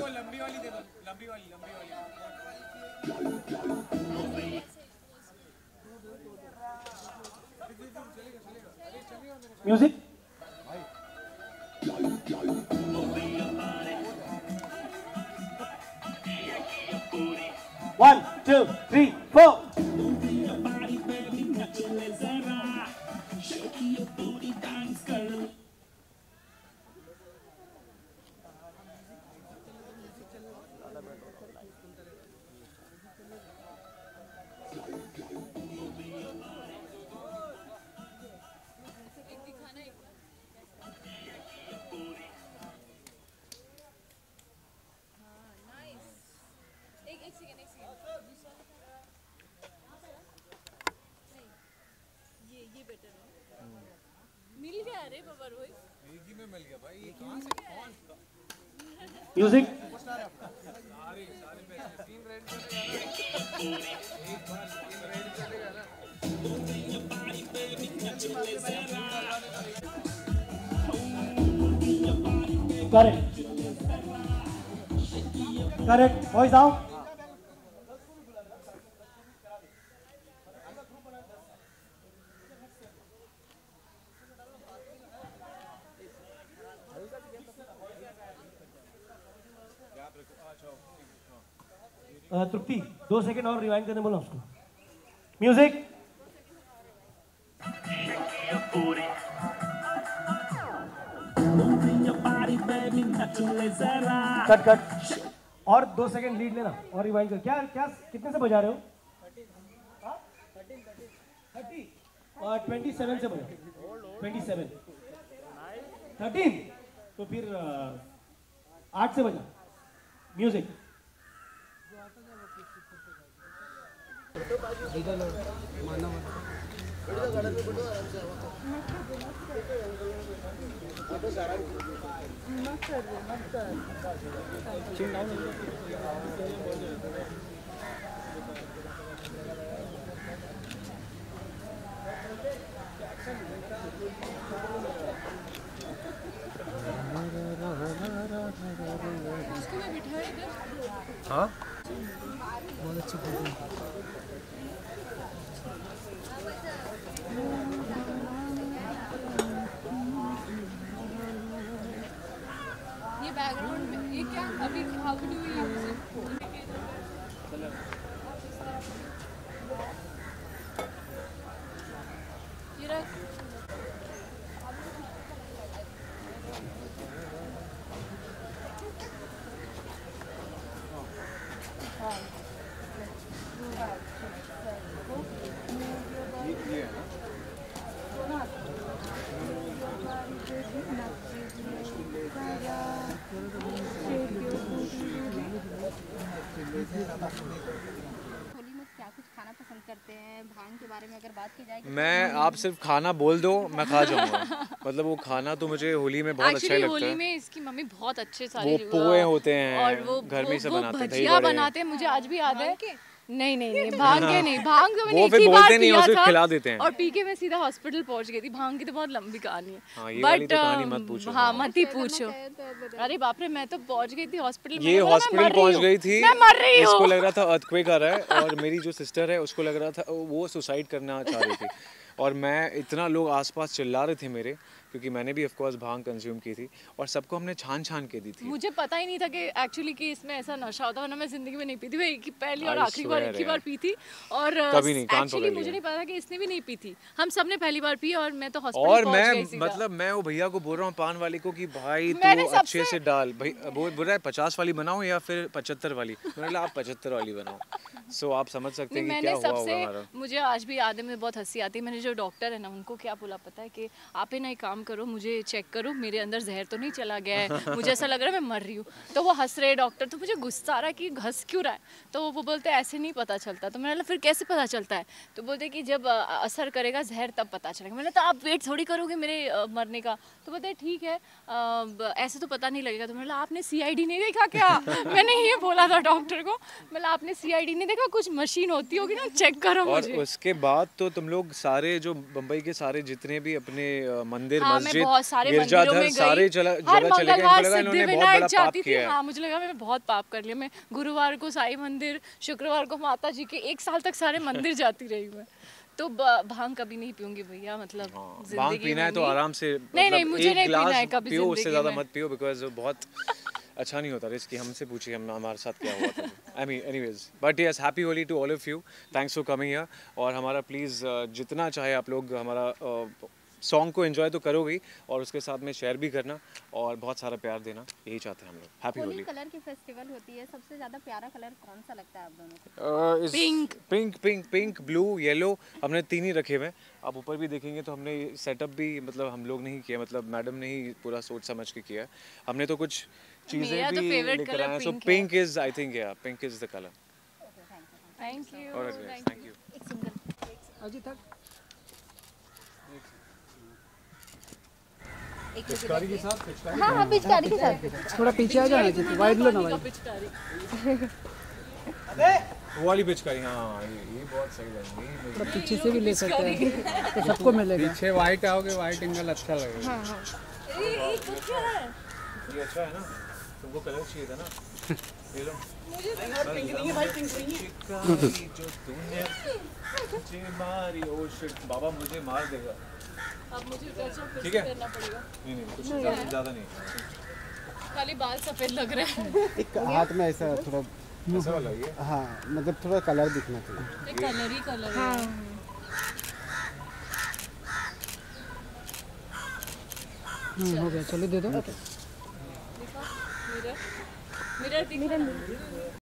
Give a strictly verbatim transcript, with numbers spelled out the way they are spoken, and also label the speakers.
Speaker 1: लंबी वाली दे दो, लंबी वाली, लंबी वाली।
Speaker 2: Music. One two three four.
Speaker 3: मिल गया रे बाबा रोहित,
Speaker 1: एक ही में मिल गया भाई। ये कहाँ से कौन?
Speaker 2: म्यूजिक।
Speaker 1: सारे सारे पैसे तीन रेड चलेगा ना, एक बार तीन रेड चलेगा ना।
Speaker 2: करेक्ट करेक्ट वॉइस आओ। तृप्ति दो सेकंड और रिवाइंड करने बोला उसको। म्यूजिक। कट कट और दो सेकंड लीड लेना और रिवाइंड कर। क्या क्या कितने से बजा रहे हो? थर्टी और ट्वेंटी सेवन से बजा। ट्वेंटी सेवन थर्टीन तो फिर आठ से बजा। म्यूजिक।
Speaker 1: हाँ
Speaker 4: बहुत अच्छी फोटो।
Speaker 3: ये बैकग्राउंड में ये क्या अभी how do we use it? ये रख।
Speaker 5: होली में क्या कुछ खाना पसंद करते हैं? भांग के बारे में अगर बात की जाए,
Speaker 1: मैं आप सिर्फ खाना बोल दो मैं खा जाऊंगा। मतलब वो खाना तो मुझे होली में बहुत अच्छा ही लगता
Speaker 3: होली
Speaker 1: है।
Speaker 3: में इसकी मम्मी बहुत अच्छे सारे
Speaker 1: वो पोहे होते हैं
Speaker 3: और वो
Speaker 1: घर में से
Speaker 3: वो
Speaker 1: बनाते हैं, दही
Speaker 3: भजिया
Speaker 1: बड़े।
Speaker 3: बनाते हैं। मुझे आज भी याद है। नहीं नहीं नहीं भांग के नहीं, भांग तो मैंने
Speaker 1: वो
Speaker 3: एक
Speaker 1: फिर
Speaker 3: ही
Speaker 1: बोलते
Speaker 3: बार
Speaker 1: नहीं और
Speaker 3: पिया
Speaker 1: सिर्फ
Speaker 3: था
Speaker 1: खिला देते हैं।
Speaker 3: और पी के मैं सीधा हॉस्पिटल पहुंच गई थी। भांग की तो बहुत लंबी कहानी है।
Speaker 1: हाँ, ये वाली
Speaker 3: बट
Speaker 1: तो कहानी मत पूछो।
Speaker 3: हाँ मत ही पूछो। अरे बाप रे, मैं तो पहुंच गई थी हॉस्पिटल।
Speaker 1: ये हॉस्पिटल पहुंच गई थी,
Speaker 3: मैं मर रही हूँ।
Speaker 1: इसको लग रहा था अर्थक्वेक आ रहा है और मेरी जो सिस्टर है उसको लग रहा था वो सुसाइड करना चाह रही थी। और मैं इतना लोग आसपास चिल्ला रहे थे मेरे, क्योंकि मैंने भी ऑफ कोर्स भांग कंज्यूम की थी और सबको हमने छान छान के दी थी।
Speaker 3: मुझे पता ही नहीं था कि एक्चुअली कि इसमें ऐसा नशा होता है, वरना मैं जिंदगी में नहीं पीती। मैं एक ही पहली और
Speaker 1: I
Speaker 3: आखिरी बार
Speaker 1: swear
Speaker 3: एक ही बार
Speaker 1: यार।
Speaker 3: पी थी और
Speaker 1: कभी नहीं, कान
Speaker 3: एक्चुअली
Speaker 1: पकड़
Speaker 3: मुझे
Speaker 1: लिया।
Speaker 3: नहीं पता था कि इसने भी नहीं पी थी। हम सब ने पहली बार पी और मैं तो हॉस्पिटल
Speaker 1: और
Speaker 3: पहुंच
Speaker 1: मैं
Speaker 3: गई सीधा।
Speaker 1: मतलब मैं वो भैया को बोल रहा हूँ पान वाले को कि भाई
Speaker 3: मैंने
Speaker 1: तू अच्छे
Speaker 3: सबसे-
Speaker 1: से डाल। भाई वो बोल रहा है पचास वाली बनाओ या फिर पचहत्तर वाली। मैंने बोला आप पचहत्तर वाली बनाओ। सो आप समझ सकते हैं कि क्या
Speaker 3: मैंने
Speaker 1: हुआ होगा
Speaker 3: सबसे
Speaker 1: हमारा।
Speaker 3: मुझे आज भी याद है, मुझे बहुत हंसी आती है। मैंने जो डॉक्टर है ना उनको क्या बोला पता है कि आप है ना एक काम करो, मुझे चेक करो मेरे अंदर जहर तो नहीं चला गया है, मुझे ऐसा लग रहा है मैं मर रही हूँ। तो वो हंस रहे डॉक्टर, तो मुझे गुस्सा आ रहा है कि हंस क्यों रहा है। तो वो बोलते हैं ऐसे नहीं पता चलता। तो मैंने बोला फिर कैसे पता चलता है? तो बोलते कि जब अ, असर करेगा जहर तब पता चलेगा। मैंने तो आप वेट थोड़ी करोगे मेरे अ, मरने का। तो बोलते ठीक है, अ, ब- ऐसे तो पता नहीं लगेगा। तो मैंने बोला आपने सी आई डी नहीं देखा क्या? मैंने ये बोला था डॉक्टर को। मतलब आपने सी आई डी नहीं देखा, कुछ मशीन होती होगी ना, चेक करो
Speaker 1: और
Speaker 3: मुझे।
Speaker 1: उसके बाद तो तुम लोग सारे जो बम्बई के सारे जितने भी अपने अ, मंदिर
Speaker 3: हाँ, मैं
Speaker 1: मस्जिद,
Speaker 3: बहुत सारे मंदिरों
Speaker 1: गिरजाघर
Speaker 3: में
Speaker 1: सारे
Speaker 3: गई।
Speaker 1: चला
Speaker 3: हर
Speaker 1: जगह चले गए। इनको
Speaker 3: मंगलवार
Speaker 1: लगा इन्होंने बहुत
Speaker 3: सिद्धिविनायक
Speaker 1: बड़ा पाप
Speaker 3: जाती थी।
Speaker 1: किया है।
Speaker 3: हाँ, मुझे लगा मैंने बहुत पाप कर लिया। मैं गुरुवार को साईं मंदिर, शुक्रवार को माता जी के, एक साल तक सारे मंदिर जाती रही मैं। तो ब- भांग कभी नहीं पीऊंगी भैया, मतलब
Speaker 1: भांग
Speaker 3: जिंदगी
Speaker 1: पीना है
Speaker 3: में
Speaker 1: तो
Speaker 3: नहीं।
Speaker 1: आराम से,
Speaker 3: नहीं नहीं
Speaker 1: मतलब
Speaker 3: मुझे
Speaker 1: एक
Speaker 3: नहीं पीना है
Speaker 1: गिलास
Speaker 3: कभी
Speaker 1: पियो, उससे
Speaker 3: जिंदगी
Speaker 1: ज़्यादा
Speaker 3: में।
Speaker 1: मत पियो, बिकॉज बहुत अच्छा नहीं होता। रिस्की, हमसे पूछिए हम हमारे साथ क्या हुआ था। I mean anyways, but yes, happy Holi to all of you, thanks for coming here. और हमारा प्लीज़ जितना चाहे आप लोग हमारा सॉन्ग को एंजॉय तो करोगे ही, और उसके साथ में शेयर भी करना और बहुत सारा प्यार देना, यही चाहते हैं हम लोग। हैप्पी
Speaker 5: होली
Speaker 1: होली।
Speaker 5: कलर की फेस्टिवल होती है, सबसे ज्यादा प्यारा कलर कौन सा लगता है आप दोनों को?
Speaker 1: Pink pink pink pink blue yellow, हमने तीन ही रखे हुए हैं। आप ऊपर भी देखेंगे तो हमने सेटअप भी मतलब हम लोग नहीं किया, मतलब मैडम ने ही पूरा सोच समझ के किया है। हमने तो कुछ चीज़ें
Speaker 3: मेरा तो
Speaker 1: भी
Speaker 3: favorite
Speaker 1: लेकर
Speaker 3: color
Speaker 1: आए हैं। सो
Speaker 3: pink है।
Speaker 1: Pink is, I think, yeah pink is the colour.
Speaker 3: Thank you.
Speaker 1: Alright, thank you.
Speaker 5: एक सिंगल
Speaker 4: अजी तक
Speaker 5: पिचकारी के साथ। हाँ हाँ पिचकारी के साथ।
Speaker 4: थोड़ा पीछे आ जाना चाहिए, वाइड लो ना भाई।
Speaker 1: वो वाली पिचकारी, हाँ ये ये बहुत सही लगेगी।
Speaker 4: थोड़ा पीछे से भी ले सकते हैं तो सबको मिलेगा।
Speaker 6: पीछे वाइट आओगे, वाइट एंगल अच्छा लगेगा।
Speaker 1: ये अच्छा है ना, तुमको कलर चाहिए था ना, ले लो। जो तूने मुझे मारी, ओ शिट, बाबा मुझे मार देगा।
Speaker 3: अब मुझे टचअप
Speaker 1: ठीक है?
Speaker 3: करना पड़ेगा।
Speaker 1: नहीं नहीं, कुछ ज़्यादा ज़्यादा नहीं,
Speaker 3: खाली बाल सफेद लग रहे हैं।
Speaker 6: एक हाथ में ऐसा थोड़ा,
Speaker 1: ऐसा वाला ये।
Speaker 6: हाँ मतलब थोड़ा कलर दिखना चाहिए।
Speaker 3: कलर ही कलर है।
Speaker 4: हम्म, हो गया, चलो दे दो।
Speaker 3: मिरर मिरर दिखा।